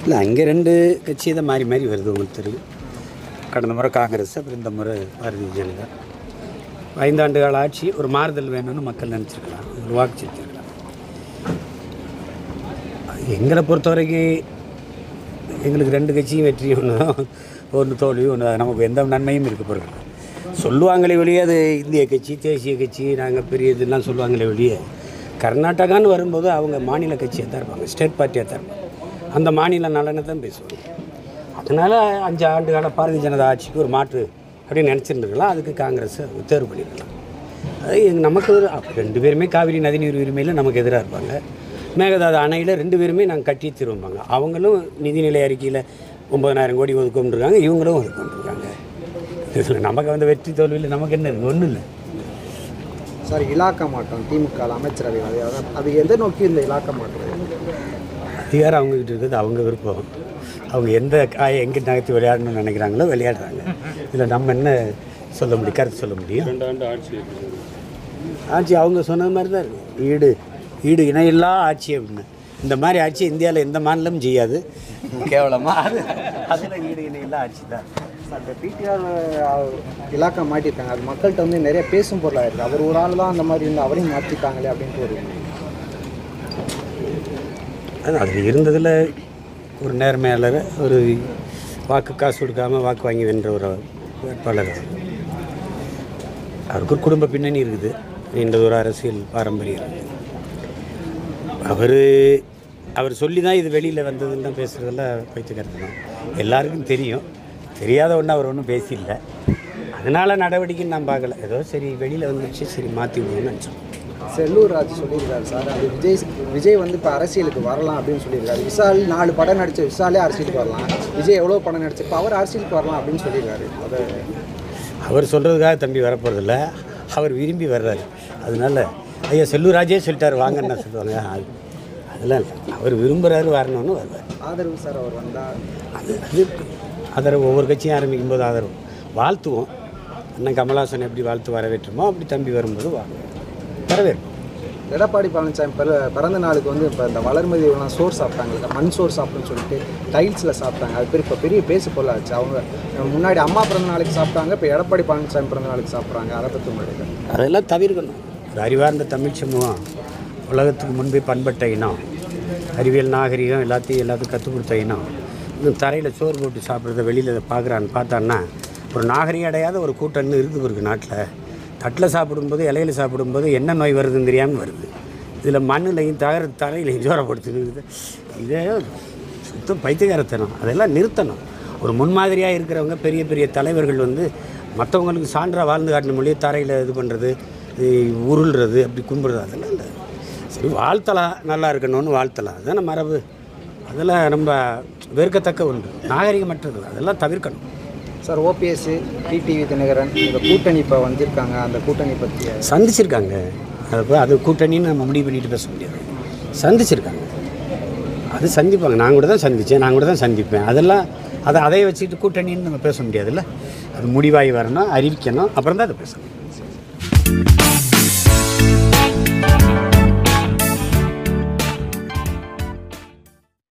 இல்லை அங்கே ரெண்டு கட்சி தான் மாறி மாறி வருது உங்களுக்கு தெரியும். கடந்த முறை காங்கிரஸ், அப்புறம் இந்த முறை பாரதிய ஜனதா. 5 ஆண்டு கால ஆட்சி ஒரு மாறுதல் வேணும்னு மக்கள் நினச்சிருக்கலாம், ஒரு வாக்கு செலுத்திருக்கலாம். எங்களை பொறுத்த வரைக்கும் எங்களுக்கு 2 கட்சியும் வெற்றி ஒன்று தோல்வி ஒன்று, நமக்கு எந்த நன்மையும் இருக்க போகிறது. சொல்லுவாங்களே வெளியே அது இந்திய கட்சி, தேசிய கட்சி, நாங்கள் பெரிய இதெல்லாம் சொல்லுவாங்களே வெளியே. கர்நாடகான்னு வரும்போது அவங்க மாநில கட்சியாக தான் இருப்பாங்க, ஸ்டேட் பார்ட்டியாக தான் இருப்பாங்க. அந்த மாநில நலனை தான் பேசுவாங்க. அதனால் 5 ஆண்டு கால பாரதிய ஜனதா ஆட்சிக்கு ஒரு மாற்று அப்படின்னு நினச்சிருந்துருக்கலாம். அதுக்கு காங்கிரஸ் தேர்வு பண்ணியிருக்கலாம். அது நமக்கு 2 பேருமே காவிரி நதிநீர் உரிமையில் நமக்கு எதிராக இருப்பாங்க. மேகதாது அணையில் 2 பேருமே நாங்கள் கட்டி திரும்பாங்க. அவங்களும் நிதிநிலை அறிக்கையில் 9,000 கோடி ஒதுக்கொண்டிருக்காங்க, இவங்களும் ஒதுக்கொண்டிருக்காங்க. இதில் நமக்கு வந்து வெற்றி தோல்வியில் நமக்கு என்ன இருக்குது? ஒன்றும் இல்லை சார். இலாக்கா மாற்றம் திமுக அமைச்சரவை அது எதை நோக்கி இந்த இலாக்கா மாற்றம்? அதிகாரம் அவங்ககிட்ட இருக்குது, அவங்க விருப்பம். அவங்க எந்த காயை எங்கே நகர்த்தி விளையாடணும்னு நினைக்கிறாங்களோ விளையாடுறாங்க. இதில் நம்ம என்ன சொல்ல முடியும், கருத்து சொல்ல முடியும்? 2 ஆண்டு ஆட்சி அவங்க சொன்னது மாதிரி தான் இருக்குது. ஈடு இணையில்லா ஆட்சி அப்படின்னு. இந்த மாதிரி ஆட்சி இந்தியாவில் எந்த மாநிலமும் செய்யாது. கேவலமாக அதில் ஈடு இணையில்லா ஆட்சி தான். அந்த பிடிஆர் இலாக்கா மாட்டியிருக்காங்க, அது மக்கள்கிட்ட வந்து நிறைய பேசும் பொருளாக இருக்குது. அவர் ஒரு ஆள் தான் அந்த மாதிரி இருந்து அவரையும் மாற்றிட்டாங்களே அப்படின்ட்டு ஒரு அதில் இருந்ததில் ஒரு நேர்மையாளர், ஒரு வாக்கு காசு கொடுக்காமல் வாக்கு வாங்கி வென்ற ஒரு வேட்பாளர். அவருக்கு ஒரு குடும்ப பின்னணி இருக்குது, நீண்டதொரு அரசியல் பாரம்பரியம் இருக்குது. அவர் சொல்லி தான் இது வெளியில் வந்ததுன்னு தான் பேசுகிறதெல்லாம் பைத்தியக்காரத்து தான். எல்லாருக்கும் தெரியும், தெரியாத ஒன்று அவர் ஒன்றும் பேசியில்லை. அதனால் நடவடிக்கைன்னு நான் பார்க்கல. ஏதோ சரி வெளியில் வந்துடுச்சு, சரி மாற்றி விடுவோம்னு நினச்சோம். செல்லூர் ராஜ் சொல்லியிருக்காரு சார், அது விஜய் வந்து இப்போ அரசியலுக்கு வரலாம் அப்படின்னு சொல்லியிருக்காரு. விஷால் 4 படம் நடித்த விஷாலே அரசியலுக்கு வரலாம், விஜய் எவ்வளோ படம் நடிச்சு இப்போ அவர் அரசியலுக்கு வரலாம் அப்படின்னு சொல்லியிருக்காரு. அதை அவர் சொல்கிறதுக்காக தம்பி வரப்போகிறதில்ல, அவர் விரும்பி வர்றாரு. அதனால் ஐயா செல்லூர் ராஜே சொல்லிட்டார் வாங்கன்னு சொல்லுவாங்க. அதெல்லாம் இல்லை, அவர் விரும்புகிறாரு, வரணும்னு வருவார். ஆதரவு சார் அவர் வந்தால் அது ஆதரவு ஒவ்வொரு கட்சியும் ஆரம்பிக்கும் போது ஆதரவு வாழ்த்துவோம். அண்ணன் கமலஹாசன் எப்படி வாழ்த்து வரவேற்றுமோ அப்படி தம்பி வரும்போது வரவேற்போம். எடப்பாடி பழனிசாமி பிறந்த நாளுக்கு வந்து இப்போ இந்த வளர்மதி சோறு சாப்பிட்டாங்க, மண் சோறு சாப்பிட்டுன்னு சொல்லிட்டு டைல்ஸில் சாப்பிட்டாங்க. அது இப்போ பெரிய பேசு பொருளாச்சு. அவங்க முன்னாடி அம்மா பிறந்த நாளைக்கு சாப்பிட்டாங்க, இப்போ எடப்பாடி பழனிசாமி பிறந்த நாளைக்கு சாப்பிட்றாங்க. அதை பற்றி முன்னாடி அதெல்லாம் தவிர்க்கணும். ஒரு அறிவார்ந்த தமிழ் சமூகம், உலகத்துக்கு முன்பே பண்பட்ட இனம், அறிவியல் நாகரிகம் எல்லாத்துக்கும் கற்றுக் கொடுத்த இனம். இன்னும் தரையில் சோறு போட்டு சாப்பிட்றத வெளியில் பார்த்தான்னா ஒரு நாகரிகம் அடையாத ஒரு கூட்டம்னு இருக்குது இருக்குது நாட்டில். தட்டில் சாப்பிடும்போது, இலையில் சாப்பிடும்போது என்ன நோய் வருதுன்னு தெரியாமல் வருது. இதில் மண்ணிலையும் தரையிலையும் ஜோரப்படுத்துது. இதே சுத்தம் பைத்தியகாரத்தனம். அதெல்லாம் நிறுத்தணும். ஒரு முன்மாதிரியாக இருக்கிறவங்க, பெரிய பெரிய தலைவர்கள் வந்து மற்றவங்களுக்கு சான்றாக வாழ்ந்து காட்டின மொழியை தரையில் இது பண்ணுறது, உருள்றது, அப்படி கும்பிடுறது, அதெல்லாம் இல்லை. சரி, வாழ்த்தலாம், நல்லா இருக்கணும்னு வாழ்த்தலாம், அதுதானே மரபு. அதெல்லாம் ரொம்ப வெறுக்கத்தக்க ஒன்று, நாகரிகமற்றது. அதெல்லாம் தவிர்க்கணும் சார். ஓபிஎஸ், டிடிவி தினகரன் இந்த கூட்டணி இப்போ வந்திருக்காங்க, அந்த கூட்டணி பற்றி சந்திச்சிருக்காங்க. அது கூட்டணின்னு நம்ம முடிவு பண்ணிட்டு பேச முடியாது. சந்திச்சிருக்காங்க, அது சந்திப்பாங்க. நான் கூட தான் சந்தித்தேன், நான் கூட தான் சந்திப்பேன். அதெல்லாம் அதை வச்சுக்கிட்டு கூட்டணின்னு நம்ம பேச முடியாதுல்ல. அது முடிவாகி வரணும், அறிவிக்கணும், அப்புறம் தான் அதை பேசணும்.